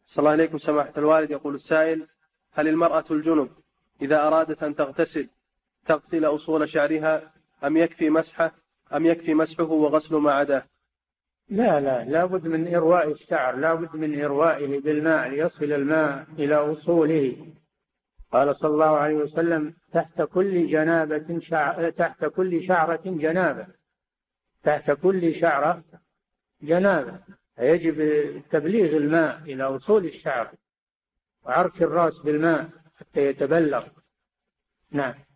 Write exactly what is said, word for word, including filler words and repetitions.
صلى الله عليكم سماحة الوالد. يقول السائل: هل المرأة الجنب إذا أرادت أن تغتسل تغسل أصول شعرها أم يكفي مسحه أم يكفي مسحه وغسل ما عداه؟ لا لا لا بد من إرواء الشعر، لا بد من إروائه بالماء ليصل الماء إلى أصوله. قال صلى الله عليه وسلم: تحت كل جنابة شعر تحت كل شعرة جنابة تحت كل شعرة جنابة، فيجب تبليغ الماء إلى أصول الشعر وعرك الرأس بالماء حتى يتبلغ. نعم.